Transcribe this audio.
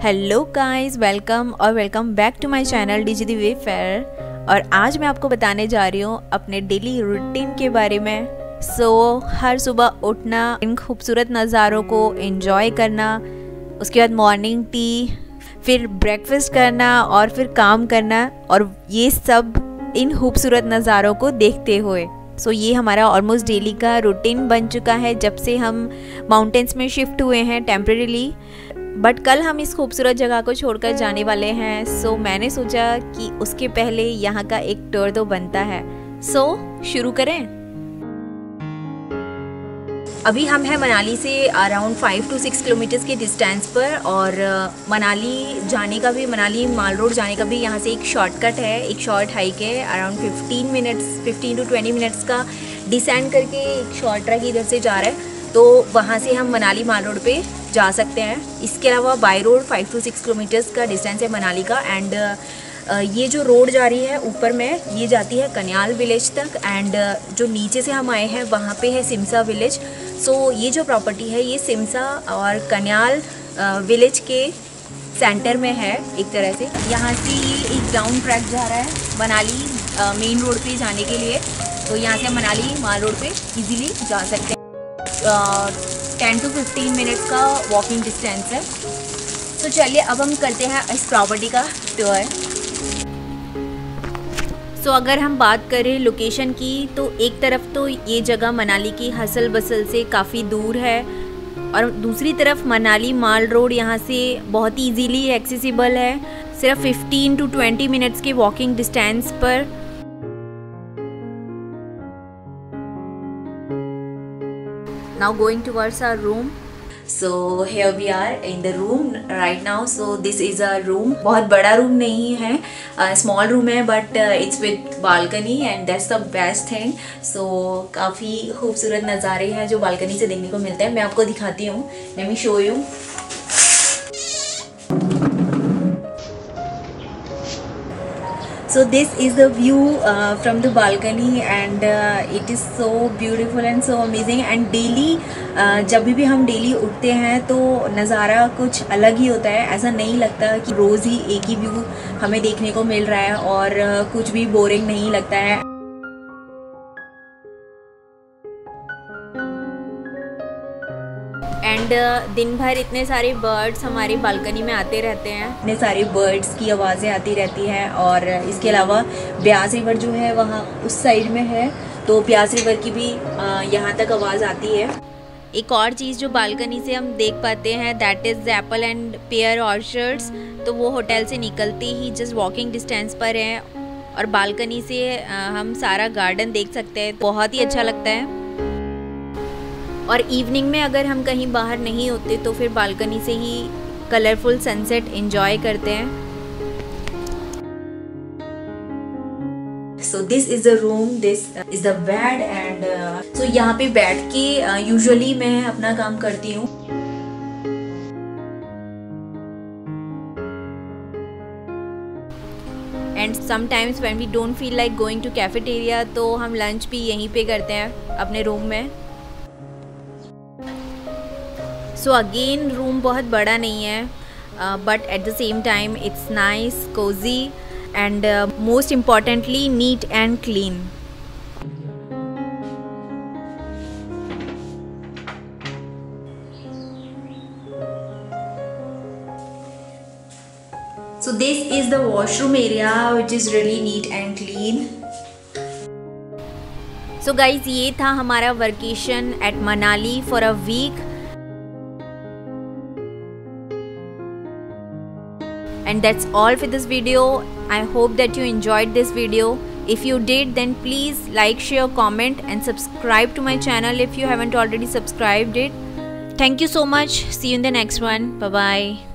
Hello guys, welcome back to my channel DG the wayfarer. और आज मैं आपको बताने जा रही हूँ अपने डेली रूटीन के बारे में। हर सुबह उठना, इन खूबसूरत नज़ारों को एंजॉय करना, उसके बाद मॉर्निंग टी, फिर ब्रेकफास्ट करना और फिर काम करना, और ये सब इन खूबसूरत नज़ारों को देखते हुए। ये हमारा ऑलमोस्ट डेली का रूटीन बन चुका है जब से हम माउंटेन्स में शिफ्ट हुए हैं टेम्परेरीली। बट कल हम इस खूबसूरत जगह को छोड़कर जाने वाले हैं। मैंने सोचा कि उसके पहले यहाँ का एक टूर तो बनता है। शुरू करें। अभी हम हैं मनाली से अराउंड 5 to 6 किलोमीटर्स के डिस्टेंस पर, और मनाली जाने का भी, मनाली माल रोड जाने का भी यहाँ से एक शॉर्टकट है, एक शॉर्ट हाइक है। अराउंड 15 to 20 मिनट्स का डिसेंड करके एक शॉर्ट ट्रैक इधर से जा रहा है, तो वहाँ से हम मनाली माल रोड पे जा सकते हैं। इसके अलावा बाय रोड 5 to 6 किलोमीटर्स का डिस्टेंस है मनाली का। एंड ये जो रोड जा रही है ऊपर में, ये जाती है कन्याल विलेज तक, एंड जो नीचे से हम आए हैं वहाँ पे है सिमसा विलेज। ये जो प्रॉपर्टी है ये सिमसा और कन्याल विलेज के सेंटर में है एक तरह से। यहाँ से ये एक ग्राउंड ट्रैक जा रहा है मनाली मेन रोड पे जाने के लिए, तो यहाँ से हम मनाली माल रोड पे इजीली जा सकते हैं। 10 to 15 मिनट्स का वॉकिंग डिस्टेंस है। चलिए अब हम करते हैं इस प्रॉपर्टी का टूर। अगर हम बात करें लोकेशन की, तो एक तरफ तो ये जगह मनाली की हसल बसल से काफ़ी दूर है, और दूसरी तरफ मनाली माल रोड यहाँ से बहुत ईजीली एक्सेसिबल है, सिर्फ 15 to 20 मिनट्स के वॉकिंग डिस्टेंस पर। Now going towards our room. Here we are in the room right now. This is a room. बहुत बड़ा रूम नहीं है, small room है, but it's with balcony and that's the best thing. काफ़ी खूबसूरत नज़ारे हैं जो बालकनी से देखने को मिलते हैं। मैं आपको दिखाती हूँ। Let me show you. This is the view from the balcony, and it is so beautiful and so amazing. And daily जब भी हम डेली उठते हैं तो नज़ारा कुछ अलग ही होता है। ऐसा नहीं लगता कि रोज़ ही एक ही व्यू हमें देखने को मिल रहा है, और कुछ भी बोरिंग नहीं लगता है। एंड दिन भर इतने सारे बर्ड्स हमारी बालकनी में आते रहते हैं, इतने सारे बर्ड्स की आवाज़ें आती रहती हैं। और इसके अलावा ब्यास रिवर जो है वहाँ उस साइड में है, तो ब्यास रिवर की भी यहाँ तक आवाज़ आती है। एक और चीज़ जो बालकनी से हम देख पाते हैं, that is apple and pear orchards. तो वो होटल से निकलते ही जस्ट वॉकिंग डिस्टेंस पर हैं, और बालकनी से हम सारा गार्डन देख सकते हैं। बहुत ही अच्छा लगता है। और इवनिंग में अगर हम कहीं बाहर नहीं होते तो फिर बालकनी से ही कलरफुल सनसेट एंजॉय करते हैं। This is the room, this is the bed, and यहाँ पे बैठ के यूजुअली मैं अपना काम करती हूँ। And sometimes when we don't feel like going to cafeteria, तो हम लंच भी यहीं पे करते हैं अपने रूम में। अगेन रूम बहुत बड़ा नहीं है, but at the same time it's nice, cosy, and most importantly neat and clean. This is the washroom area, which is really neat and clean. Guys, ये था हमारा workation at Manali for a week. And that's all for this video. I hope that you enjoyed this video. If you did, then please like, share, comment and subscribe to my channel if you haven't already subscribed it. Thank you so much. See you in the next one. Bye bye.